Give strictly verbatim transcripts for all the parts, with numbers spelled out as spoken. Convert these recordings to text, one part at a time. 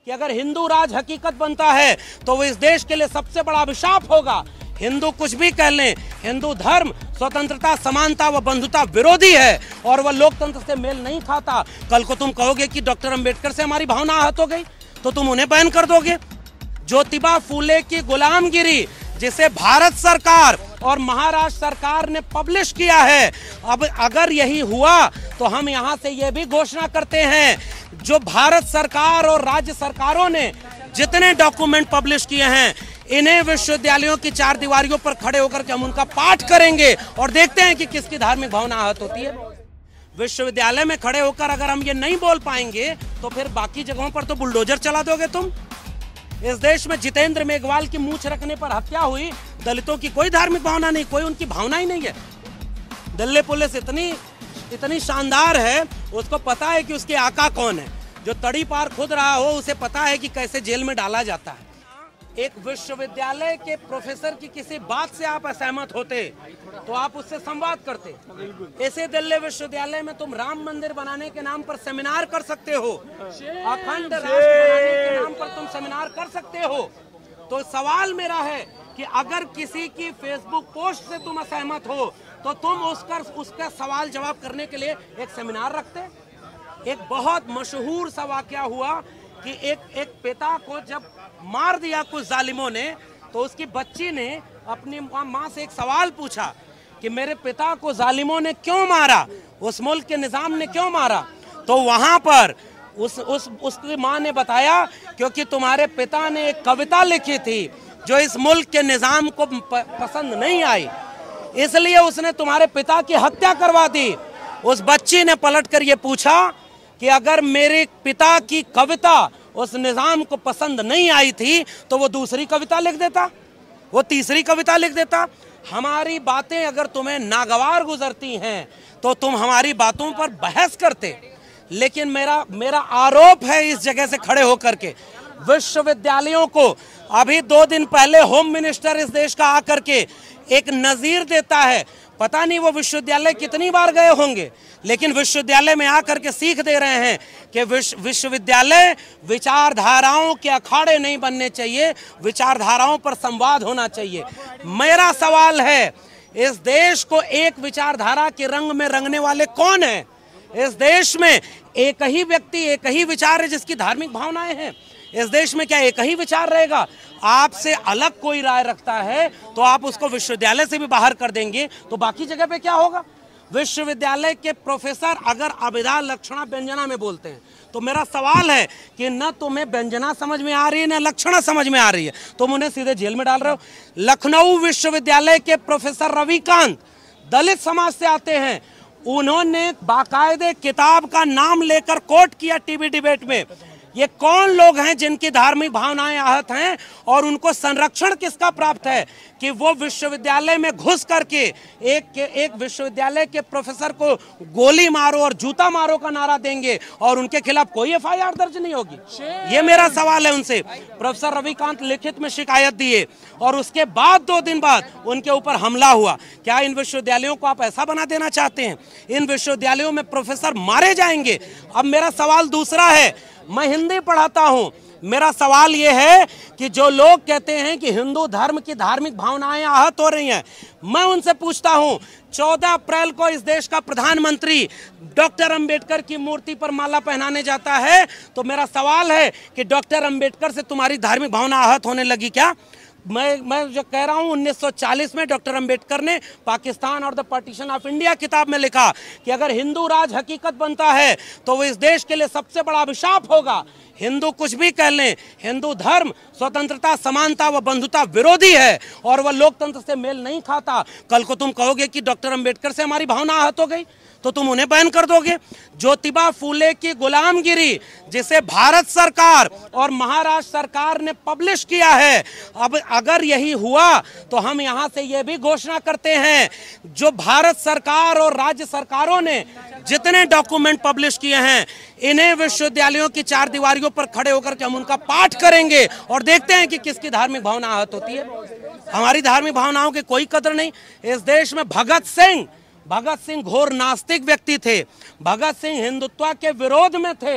कि अगर हिंदू राज हकीकत बनता है तो वो इस देश के लिए सबसे बड़ा अभिशाप होगा। हिंदू कुछ भी कह लें, हिंदू धर्म स्वतंत्रता, समानता व बंधुता विरोधी है और वह लोकतंत्र से मेल नहीं खाता। कल को तुम कहोगे कि डॉक्टर अंबेडकर से हमारी भावना आहत हो गई तो तुम उन्हें बैन कर दोगे। ज्योतिबा फूले की गुलामगिरी जिसे भारत सरकार और महाराष्ट्र सरकार ने पब्लिश किया है, अब अगर यही हुआ तो हम यहां से यह भी घोषणा करते हैं, जो भारत सरकार और राज्य सरकारों ने जितने डॉक्यूमेंट पब्लिश किए हैं, इन्हें विश्वविद्यालयों की चार दीवारियों पर खड़े होकर के हम उनका पाठ करेंगे और देखते हैं कि किसकी धार्मिक भावना आहत होती है। विश्वविद्यालय में खड़े होकर अगर हम ये नहीं बोल पाएंगे तो फिर बाकी जगहों पर तो बुलडोजर चला दोगे तुम। इस देश में जितेंद्र मेघवाल की मूंछ रखने पर हत्या हुई, दलितों की कोई धार्मिक भावना नहीं, कोई उनकी भावना ही नहीं है। दिल्ली पुलिस इतनी इतनी शानदार है, उसको पता है कि उसके आका कौन है। जो तड़ी पार खुद रहा हो उसे पता है कि कैसे जेल में डाला जाता है। एक विश्वविद्यालय के प्रोफेसर की किसी बात से आप असहमत होते तो आप उससे संवाद करते। ऐसे दिल्ली विश्वविद्यालय में तुम राम मंदिर बनाने के नाम पर सेमिनार कर सकते हो, अखंड राष्ट्र बनाने के नाम पर तुम सेमिनार कर सकते हो। तो सवाल मेरा है कि अगर किसी की फेसबुक पोस्ट से तुम असहमत हो तो तुम उसका उसका सवाल जवाब करने के लिए एक सेमिनार रखते। एक बहुत मशहूर सा वाकया हुआ कि एक एक पिता को जब मार दिया कुछ जालिमों ने तो उसकी बच्ची ने अपनी माँ से एक सवाल पूछा कि मेरे पिता को जालिमों ने क्यों मारा, उस मुल्क के निजाम ने क्यों मारा। तो वहां पर उस उस उसकी माँ ने बताया क्योंकि तुम्हारे पिता ने एक कविता लिखी थी जो इस मुल्क के निजाम को पसंद नहीं आई, इसलिए उसने तुम्हारे पिता की हत्या करवा दी। उस बच्ची ने पलटकर ये पूछा कि अगर मेरे पिता की कविता उस निजाम को पसंद नहीं आई थी तो वो दूसरी कविता लिख देता, वो तीसरी कविता लिख देता। हमारी बातें अगर तुम्हें नागवार गुजरती हैं तो तुम हमारी बातों पर बहस करते। लेकिन मेरा मेरा आरोप है इस जगह से खड़े होकर के विश्वविद्यालयों को, अभी दो दिन पहले होम मिनिस्टर इस देश का आकर के एक नजीर देता है। पता नहीं वो विश्वविद्यालय कितनी बार गए होंगे, लेकिन विश्वविद्यालय में आकर के सीख दे रहे हैं कि विश्व विश्वविद्यालय विचारधाराओं के अखाड़े नहीं बनने चाहिए, विचारधाराओं पर संवाद होना चाहिए। मेरा सवाल है, इस देश को एक विचारधारा के रंग में रंगने वाले कौन है? इस देश में एक ही व्यक्ति, एक ही विचार है जिसकी धार्मिक भावनाएं हैं। इस देश में क्या एक ही विचार रहेगा? आपसे अलग कोई राय रखता है तो आप उसको विश्वविद्यालय से भी बाहर कर देंगे, तो बाकी जगह पे क्या होगा? विश्वविद्यालय के प्रोफेसर अगर अभिधा लक्षणा व्यंजना में बोलते हैं तो मेरा सवाल है कि न तुम्हें व्यंजना समझ में आ रही है न लक्षणा समझ में आ रही है, तुम उन्हें सीधे जेल में डाल रहे हो। लखनऊ विश्वविद्यालय के प्रोफेसर रविकांत दलित समाज से आते हैं, उन्होंने बाकायदे किताब का नाम लेकर कोट किया टीवी डिबेट में। ये कौन लोग हैं जिनकी धार्मिक भावनाएं आहत हैं और उनको संरक्षण किसका प्राप्त है कि वो विश्वविद्यालय में घुस करके एक एक विश्वविद्यालय के प्रोफेसर को गोली मारो और जूता मारो का नारा देंगे और उनके खिलाफ कोई एफ आई आर दर्ज नहीं होगी? ये मेरा सवाल है उनसे। प्रोफेसर रविकांत लिखित में शिकायत दिए और उसके बाद दो दिन बाद उनके ऊपर हमला हुआ। क्या इन विश्वविद्यालयों को आप ऐसा बना देना चाहते हैं? इन विश्वविद्यालयों में प्रोफेसर मारे जाएंगे? अब मेरा सवाल दूसरा है, मैं हिंदी पढ़ाता हूं, मेरा सवाल यह है कि जो लोग कहते हैं कि हिंदू धर्म की धार्मिक भावनाएं आहत हो रही हैं, मैं उनसे पूछता हूं, चौदह अप्रैल को इस देश का प्रधानमंत्री डॉक्टर अंबेडकर की मूर्ति पर माला पहनाने जाता है, तो मेरा सवाल है कि डॉक्टर अंबेडकर से तुम्हारी धार्मिक भावना आहत होने लगी क्या? मैं मैं जो कह रहा हूँ, उन्नीस सौ चालीस में डॉक्टर अंबेडकर ने पाकिस्तान और द पार्टीशन ऑफ इंडिया किताब में लिखा कि अगर हिंदू राज हकीकत बनता है तो वो इस देश के लिए सबसे बड़ा अभिशाप होगा। हिंदू कुछ भी कह लें, हिंदू धर्म स्वतंत्रता, समानता व बंधुता विरोधी है और वह लोकतंत्र से मेल नहीं खाता। कल को तुम कहोगे कि डॉक्टर अंबेडकर से हमारी भावना आहत हो गई तो तुम उन्हें बैन कर दोगे। ज्योतिबा फूले की गुलामगिरी जिसे भारत सरकार और महाराष्ट्र सरकार ने पब्लिश किया है, अब अगर यही हुआ तो हम यहां से यह भी घोषणा करते हैं, जो भारत सरकार और राज्य सरकारों ने जितने डॉक्यूमेंट पब्लिश किए हैं, इन्हें विश्वविद्यालयों की चार दीवारियों पर खड़े होकर के हम उनका पाठ करेंगे और देखते हैं कि किसकी धार्मिक भावना आहत होती है। हमारी धार्मिक भावनाओं की कोई कदर नहीं। इस देश में भगत सिंह भगत सिंह घोर नास्तिक व्यक्ति थे। भगत सिंह हिंदुत्व के विरोध में थे।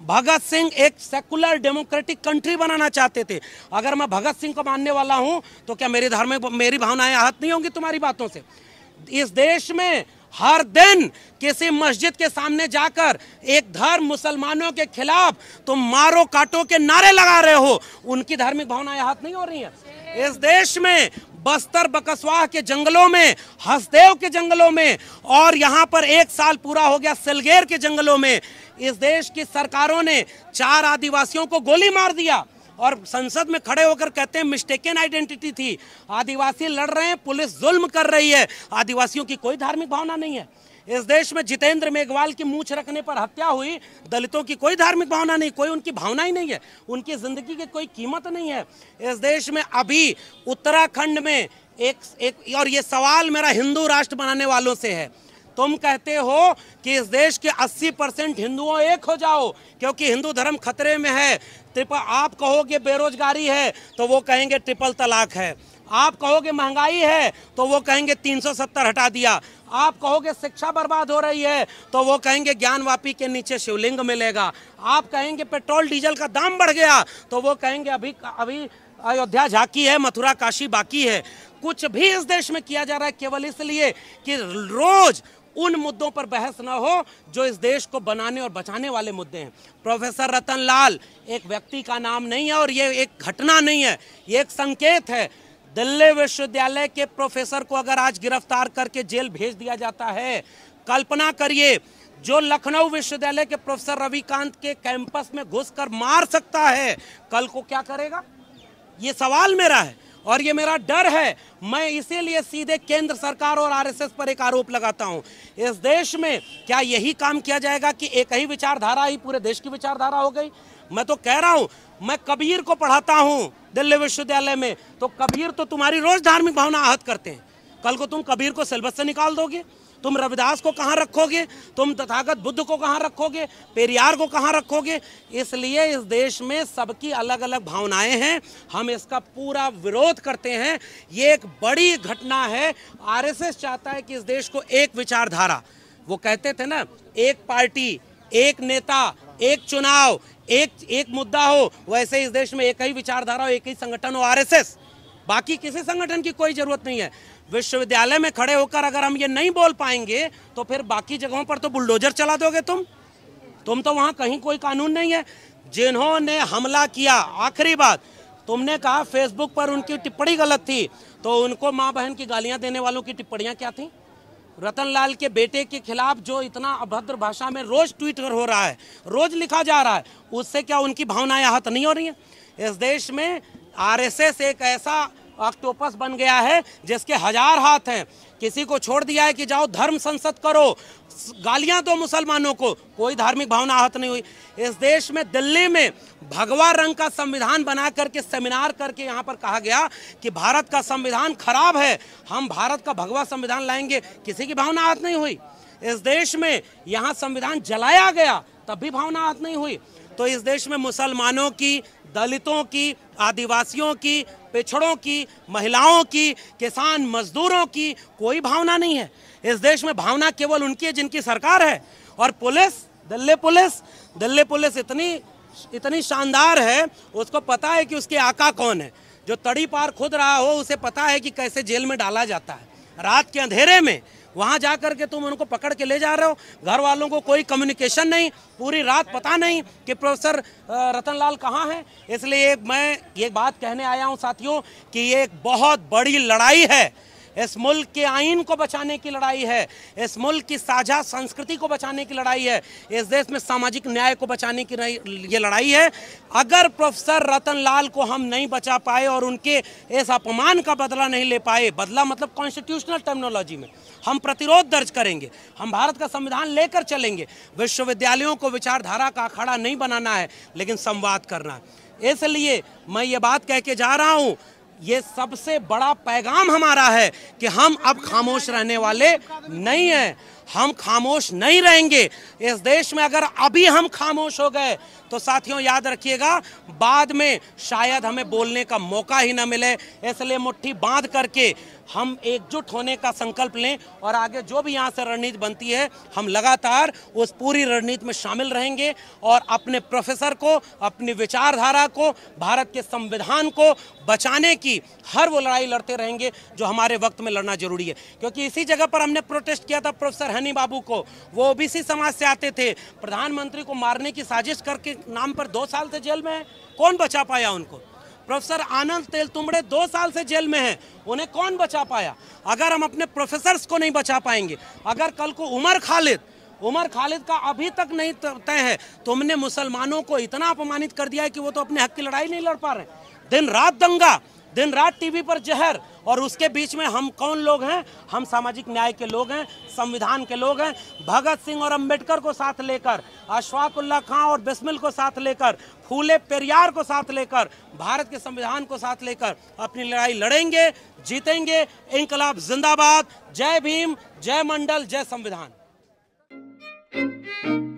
भगत सिंह एक सेकुलर डेमोक्रेटिक कंट्री बनाना चाहते थे। अगर मैं भगत सिंह को मानने वाला हूं तो क्या मेरी धार्मिक मेरी भावनाएं आहत नहीं होंगी तुम्हारी बातों से? इस देश में हर दिन किसी मस्जिद के सामने जाकर एक धर्म मुसलमानों के खिलाफ तुम मारो काटो के नारे लगा रहे हो, उनकी धार्मिक भावनाएं आहत नहीं हो रही हैं? इस देश में बस्तर बकसवाह के जंगलों में, हसदेव के जंगलों में, और यहाँ पर एक साल पूरा हो गया सिलगेर के जंगलों में, इस देश की सरकारों ने चार आदिवासियों को गोली मार दिया और संसद में खड़े होकर कहते हैं मिस्टेकन आइडेंटिटी थी। आदिवासी लड़ रहे हैं, पुलिस जुल्म कर रही है, आदिवासियों की कोई धार्मिक भावना नहीं है। इस देश में जितेंद्र मेघवाल की मूंछ रखने पर हत्या हुई, दलितों की कोई धार्मिक भावना नहीं, कोई उनकी भावना ही नहीं है, उनकी जिंदगी की कोई कीमत नहीं है। इस देश में अभी उत्तराखंड में एक एक और ये सवाल मेरा हिंदू राष्ट्र बनाने वालों से है, तुम कहते हो कि इस देश के अस्सी परसेंट हिंदुओं एक हो जाओ क्योंकि हिंदू धर्म खतरे में है। ट्रिपल आप कहोगे बेरोजगारी है तो वो कहेंगे ट्रिपल तलाक है, आप कहोगे महंगाई है तो वो कहेंगे तीन सौ सत्तर हटा दिया, आप कहोगे शिक्षा बर्बाद हो रही है तो वो कहेंगे ज्ञानवापी के नीचे शिवलिंग मिलेगा, आप कहेंगे पेट्रोल डीजल का दाम बढ़ गया तो वो कहेंगे अभी अभी अयोध्या झांकी है, मथुरा काशी बाकी है। कुछ भी इस देश में किया जा रहा है केवल इसलिए कि रोज उन मुद्दों पर बहस न हो जो इस देश को बनाने और बचाने वाले मुद्दे हैं। प्रोफेसर रतन लाल एक व्यक्ति का नाम नहीं है और ये एक घटना नहीं है, ये एक संकेत है। दिल्ली विश्वविद्यालय के प्रोफेसर को अगर आज गिरफ्तार करके जेल भेज दिया जाता है, कल्पना करिए जो लखनऊ विश्वविद्यालय के प्रोफेसर रविकांत के कैंपस में घुसकर मार सकता है, कल को क्या करेगा? ये सवाल मेरा है और ये मेरा डर है। मैं इसीलिए सीधे केंद्र सरकार और आरएसएस पर एक आरोप लगाता हूं। इस देश में क्या यही काम किया जाएगा कि एक ही विचारधारा ही पूरे देश की विचारधारा हो गई? मैं तो कह रहा हूं, मैं कबीर को पढ़ाता हूं दिल्ली विश्वविद्यालय में, तो कबीर तो तुम्हारी रोज धार्मिक भावना आहत करते हैं, कल को तुम कबीर को सिलेबस से निकाल दोगे, तुम रविदास को कहां रखोगे, तुम तथागत बुद्ध को कहां रखोगे, पेरियार को कहां रखोगे? इसलिए इस देश में सबकी अलग अलग भावनाएं हैं, हम इसका पूरा विरोध करते हैं। ये एक बड़ी घटना है। आरएसएस चाहता है कि इस देश को एक विचारधारा, वो कहते थे ना, एक पार्टी, एक नेता, एक चुनाव, एक एक मुद्दा हो, वैसे इस देश में एक ही विचारधारा हो, एक ही संगठन हो, आरएसएस। बाकी किसी संगठन की कोई जरूरत नहीं है। विश्वविद्यालय में खड़े होकर अगर हम ये नहीं बोल पाएंगे तो फिर बाकी जगहों पर तो बुलडोजर चला दोगे तुम तुम तो वहां कहीं कोई कानून नहीं है। जिन्होंने हमला किया, आखिरी बात, तुमने कहा फेसबुक पर उनकी टिप्पणी गलत थी, तो उनको माँ बहन की गालियां देने वालों की टिप्पणियां क्या थी? रतन लाल के बेटे के खिलाफ जो इतना अभद्र भाषा में रोज ट्वीट हो रहा है, रोज लिखा जा रहा है, उससे क्या उनकी भावनाएं आहत नहीं हो रही हैं? इस देश में आरएसएस एक ऐसा ऑक्टोपस बन गया है जिसके हजार हाथ हैं। किसी को छोड़ दिया है कि जाओ धर्म संसद करो, गालियां दो मुसलमानों को, कोई धार्मिक भावना आहत नहीं हुई। इस देश में दिल्ली में भगवा रंग का संविधान बना करके सेमिनार करके यहाँ पर कहा गया कि भारत का संविधान खराब है, हम भारत का भगवा संविधान लाएंगे, किसी की भावना आहत नहीं हुई। इस देश में यहाँ संविधान जलाया गया, तब भी भावना आहत नहीं हुई। तो इस देश में मुसलमानों की, दलितों की, आदिवासियों की, पिछड़ों की, महिलाओं की, किसान मजदूरों की कोई भावना नहीं है। इस देश में भावना केवल उनकी है जिनकी सरकार है। और police, Delhi police Delhi police इतनी इतनी शानदार है, उसको पता है कि उसके आका कौन है। जो तड़ी पार खुद रहा हो उसे पता है कि कैसे जेल में डाला जाता है। रात के अंधेरे में वहां जाकर के तुम उनको पकड़ के ले जा रहे हो, घर वालों को कोई कम्युनिकेशन नहीं, पूरी रात पता नहीं कि प्रोफेसर रतन लाल कहाँ है। इसलिए मैं ये बात कहने आया हूं साथियों कि ये एक बहुत बड़ी लड़ाई है। इस मुल्क के आइन को बचाने की लड़ाई है, इस मुल्क की साझा संस्कृति को बचाने की लड़ाई है, इस देश में सामाजिक न्याय को बचाने की ये लड़ाई है। अगर प्रोफेसर रतन लाल को हम नहीं बचा पाए और उनके इस अपमान का बदला नहीं ले पाए, बदला मतलब कॉन्स्टिट्यूशनल टर्मिनोलॉजी में हम प्रतिरोध दर्ज करेंगे, हम भारत का संविधान लेकर चलेंगे। विश्वविद्यालयों को विचारधारा का अखाड़ा नहीं बनाना है लेकिन संवाद करना है। इसलिए मैं ये बात कह के जा रहा हूँ, ये सबसे बड़ा पैगाम हमारा है कि हम अब खामोश रहने वाले नहीं हैं। हम खामोश नहीं रहेंगे। इस देश में अगर अभी हम खामोश हो गए तो साथियों याद रखिएगा, बाद में शायद हमें बोलने का मौका ही ना मिले। इसलिए मुट्ठी बांध करके हम एकजुट होने का संकल्प लें और आगे जो भी यहाँ से रणनीति बनती है हम लगातार उस पूरी रणनीति में शामिल रहेंगे और अपने प्रोफेसर को, अपनी विचारधारा को, भारत के संविधान को बचाने की हर वो लड़ाई लड़ते रहेंगे जो हमारे वक्त में लड़ना जरूरी है। क्योंकि इसी जगह पर हमने प्रोटेस्ट किया था प्रोफेसर हनी बाबू को, वो ओबीसी समाज से आते थे, प्रधानमंत्री को मारने की साजिश करके नाम पर दो साल से जेल में है, कौन बचा पाया उनको? प्रोफेसर आनंद तेलतुंबड़े दो साल से जेल में हैं, उन्हें कौन बचा पाया? अगर हम अपने प्रोफेसर्स को नहीं बचा पाएंगे, अगर कल को उमर खालिद उमर खालिद का अभी तक नहीं तय है, तुमने मुसलमानों को इतना अपमानित कर दिया है कि वो तो अपने हक की लड़ाई नहीं लड़ पा रहे। दिन रात दंगा, दिन रात टीवी पर जहर, और उसके बीच में हम कौन लोग हैं? हम सामाजिक न्याय के लोग हैं, संविधान के लोग हैं। भगत सिंह और अंबेडकर को साथ लेकर, अशफाकुल्लाह खां और बिस्मिल को साथ लेकर, फूले पेरियार को साथ लेकर, भारत के संविधान को साथ लेकर अपनी लड़ाई लड़ेंगे, जीतेंगे। इंकलाब जिंदाबाद। जय भीम, जय मंडल, जय संविधान।